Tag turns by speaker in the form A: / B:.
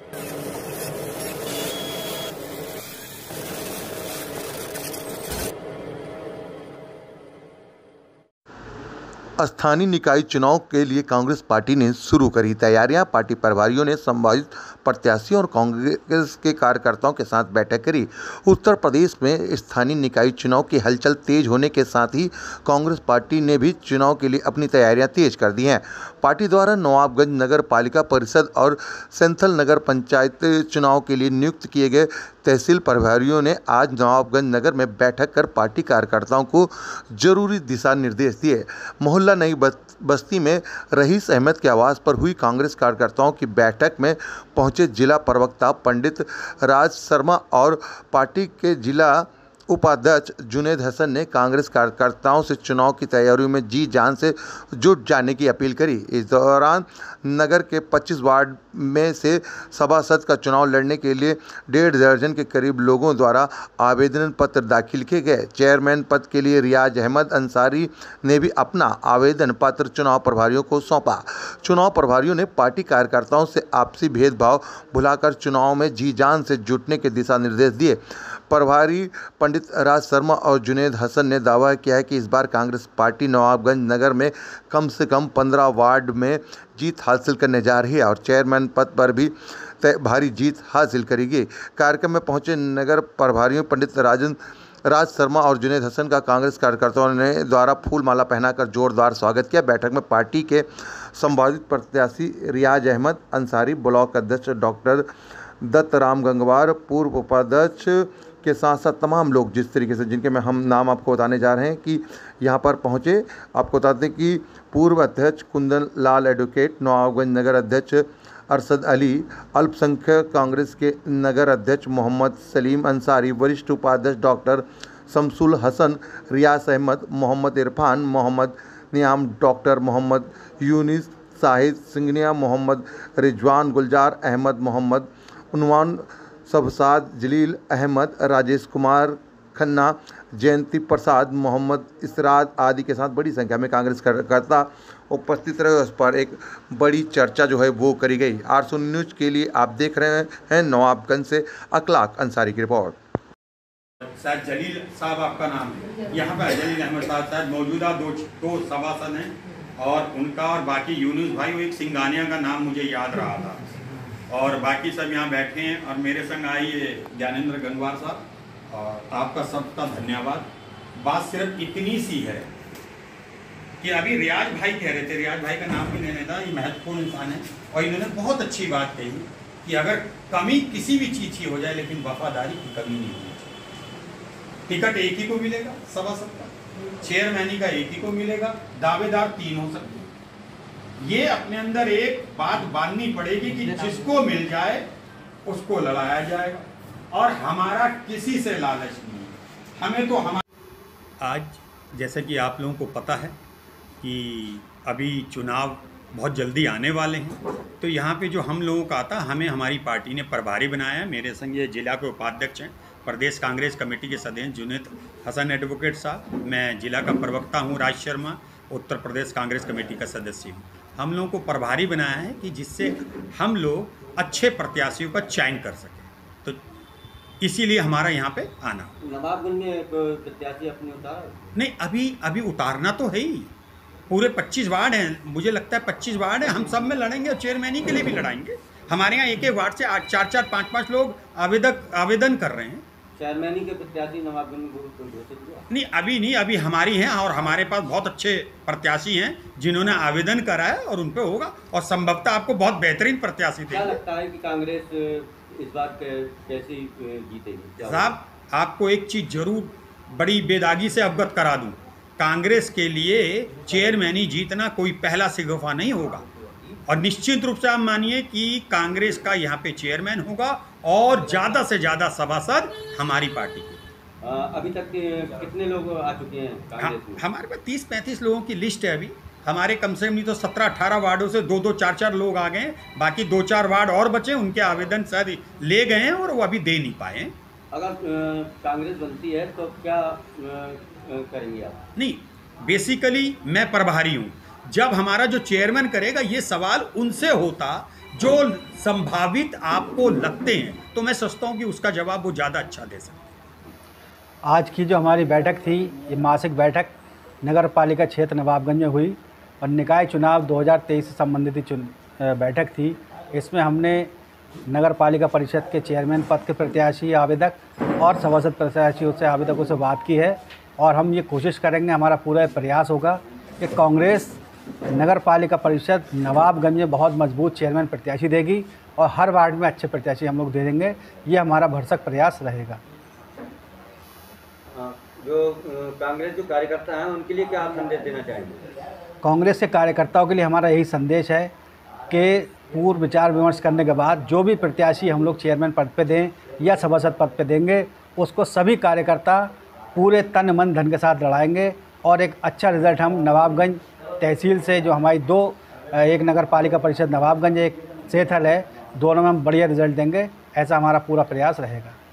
A: स्थानीय निकाय चुनाव के लिए कांग्रेस पार्टी ने शुरू करी तैयारियां। पार्टी प्रभारियों ने संभावित प्रत्याशियों और कांग्रेस के कार्यकर्ताओं के साथ बैठक करी। उत्तर प्रदेश में स्थानीय निकाय चुनाव की हलचल तेज होने के साथ ही कांग्रेस पार्टी ने भी चुनाव के लिए अपनी तैयारियां तेज कर दी हैं। पार्टी द्वारा नवाबगंज नगर पालिका परिषद और सेंथल नगर पंचायत चुनाव के लिए नियुक्त किए गए तहसील प्रभारियों ने आज नवाबगंज नगर में बैठक कर पार्टी कार्यकर्ताओं को जरूरी दिशा निर्देश दिए। मोहल्ला नई बस्ती में रईस अहमद के आवास पर हुई कांग्रेस कार्यकर्ताओं की बैठक में पहुंचे जिला प्रवक्ता पंडित राज शर्मा और पार्टी के जिला उपाध्यक्ष जुनैद हसन ने कांग्रेस कार्यकर्ताओं से चुनाव की तैयारियों में जी जान से जुट जाने की अपील करी। इस दौरान नगर के 25 वार्ड में से सभासद का चुनाव लड़ने के लिए 1.5 दर्जन के करीब लोगों द्वारा आवेदन पत्र दाखिल किए गए। चेयरमैन पद के लिए रियाज अहमद अंसारी ने भी अपना आवेदन पत्र चुनाव प्रभारियों को सौंपा। चुनाव प्रभारियों ने पार्टी कार्यकर्ताओं से आपसी भेदभाव भुलाकर चुनाव में जी जान से जुटने के दिशा निर्देश दिए। प्रभारी पंडित राज शर्मा और जुनैद हसन ने दावा किया है कि इस बार कांग्रेस पार्टी नवाबगंज नगर में कम से कम 15 वार्ड में जीत हासिल करने जा रही है और चेयरमैन पद पर भी भारी जीत हासिल करेगी। कार्यक्रम में पहुंचे नगर प्रभारियों पंडित राज शर्मा और जुनैद हसन का कांग्रेस कार्यकर्ताओं ने द्वारा फूल माला पहनाकर जोरदार स्वागत किया। बैठक में पार्टी के संभावित प्रत्याशी रियाज अहमद अंसारी, ब्लॉक अध्यक्ष डॉक्टर दत्त राम गंगवार, पूर्व उपाध्यक्ष के साथ साथ तमाम लोग जिस तरीके से जिनके मैं हम नाम आपको बताने जा रहे हैं कि यहाँ पर पहुँचे। आपको बताते हैं कि पूर्व अध्यक्ष कुंदन लाल एडवोकेट, नवाबगंज नगर अध्यक्ष अरशद अली, अल्पसंख्यक कांग्रेस के नगर अध्यक्ष मोहम्मद सलीम अंसारी, वरिष्ठ उपाध्यक्ष डॉक्टर शमसुल हसन, रियाज अहमद, मोहम्मद इरफान, मोहम्मद नियाम, डॉक्टर मोहम्मद यूनिस, शाहिद सिंगनिया, मोहम्मद रिजवान, गुलजार अहमद, मोहम्मद उनवान, सबसाद जलील अहमद, राजेश कुमार खन्ना, जयंती प्रसाद, मोहम्मद इसराज आदि के साथ बड़ी संख्या में कांग्रेस कार्यकर्ता उपस्थित रहे। उस पर एक बड़ी चर्चा जो है वो करी गई। R न्यूज़ के लिए आप देख रहे हैं नवाबगंज से अखलाक अंसारी की रिपोर्ट।
B: शायद जलील साहब आपका नाम है, यहाँ पर जलील अहमद साहब शायद मौजूदा दो सभासद हैं और उनका और बाकी यूनुस भाई, वो एक सिंगानिया का नाम मुझे याद रहा था और बाकी सब यहाँ बैठे हैं और मेरे संग आइए ज्ञानेंद्र गंगवार साहब और आपका सबका धन्यवाद। बात सिर्फ इतनी सी है कि अभी रियाज भाई कह रहे थे, रियाज भाई का नाम भी लेने था, ये महत्वपूर्ण इंसान है और इन्होंने बहुत अच्छी बात कही कि अगर कमी किसी भी चीज़ की हो जाए लेकिन वफादारी की कमी नहीं होनी चाहिए। टिकट एक ही को मिलेगा सभासद का, चेयरमैनी का एक ही को मिलेगा, दावेदार 3 हो सकते हैं। ये अपने अंदर एक बात बांधनी पड़ेगी कि जिसको मिल जाए उसको लड़ाया जाएगा और हमारा किसी से लालच नहीं है। हमें तो आज जैसे कि आप लोगों को पता है कि अभी चुनाव बहुत जल्दी आने वाले हैं, तो यहाँ पे जो हम लोगों का आता, हमें हमारी पार्टी ने प्रभारी बनाया है। मेरे संग ये जिला के उपाध्यक्ष हैं, प्रदेश कांग्रेस कमेटी के सदस्य जुनैद हसन एडवोकेट साहब, मैं जिला का प्रवक्ता हूँ राज शर्मा, उत्तर प्रदेश कांग्रेस कमेटी का सदस्य हूँ। हम लोगों को प्रभारी बनाया है कि जिससे हम लोग अच्छे प्रत्याशियों का चयन कर सकें, तो इसीलिए हमारा यहाँ पे आना।
C: नवाबगंज में प्रत्याशी अपने उतार
B: नहीं, अभी उतारना तो है ही। पूरे 25 वार्ड हैं, मुझे लगता है 25 वार्ड है, हम सब में लड़ेंगे और चेयरमैनी के लिए भी लड़ाएंगे। हमारे यहाँ एक वार्ड से 4-4, 5-5 लोग आवेदन कर रहे हैं।
C: चेयरमैनी के प्रत्याशी नवाबगंज में घोषित हुआ?
B: नहीं, अभी नहीं, अभी हमारी हैं और हमारे पास बहुत अच्छे प्रत्याशी हैं जिन्होंने आवेदन करा है और उन पे होगा और संभवतः आपको बहुत बेहतरीन प्रत्याशी देंगे।
C: क्या लगता है कि कांग्रेस इस बार कैसी जीतेगी?
B: साहब, आपको एक चीज़ जरूर बड़ी बेदागी से अवगत करा दूं, कांग्रेस के लिए चेयरमैनी जीतना कोई पहला शिगुफा नहीं होगा और निश्चित रूप से आप मानिए कि कांग्रेस का यहाँ पे चेयरमैन होगा और ज़्यादा से ज़्यादा सभासद हमारी पार्टी के।
C: अभी तक कितने लोग आ चुके हैं कांग्रेस में?
B: हमारे पास 30-35 लोगों की लिस्ट है अभी। हमारे कम से कम नहीं तो 17-18 वार्डों से 2-2, 4-4 लोग आ गए हैं। बाकी 2-4 वार्ड और बचे, उनके आवेदन शायद ले गए हैं और वो अभी दे नहीं पाए हैं।
C: अगर कांग्रेस बनती है तो क्या करेंगे आप?
B: नहीं, बेसिकली मैं प्रभारी हूँ। जब हमारा जो चेयरमैन करेगा, ये सवाल उनसे होता जो संभावित आपको लगते हैं, तो मैं सोचता हूँ कि उसका जवाब वो ज़्यादा अच्छा दे सकते हैं।
D: आज की जो हमारी बैठक थी, ये मासिक बैठक नगर पालिका क्षेत्र नवाबगंज में हुई और निकाय चुनाव 2023 से संबंधित बैठक थी। इसमें हमने नगर पालिका परिषद के चेयरमैन पद के प्रत्याशी आवेदक और सभासद प्रत्याशियों से आवेदकों से बात की है और हम ये कोशिश करेंगे, हमारा पूरा प्रयास होगा कि कांग्रेस नगर पालिका परिषद नवाबगंज में बहुत मजबूत चेयरमैन प्रत्याशी देगी और हर वार्ड में अच्छे प्रत्याशी हम लोग दे देंगे। ये हमारा भरसक प्रयास रहेगा।
C: जो कांग्रेस जो कार्यकर्ता हैं उनके लिए क्या आप संदेश देना चाहेंगे?
D: कांग्रेस के कार्यकर्ताओं के लिए हमारा यही संदेश है कि पूर्व विचार विमर्श करने के बाद जो भी प्रत्याशी हम लोग चेयरमैन पद पे दें या सभासद पद पे देंगे, उसको सभी कार्यकर्ता पूरे तन मन धन के साथ लड़ाएंगे और एक अच्छा रिज़ल्ट हम नवाबगंज तहसील से जो हमारी एक नगर पालिका परिषद नवाबगंज, एक सेथल है, दोनों में हम बढ़िया रिज़ल्ट देंगे। ऐसा हमारा पूरा प्रयास रहेगा।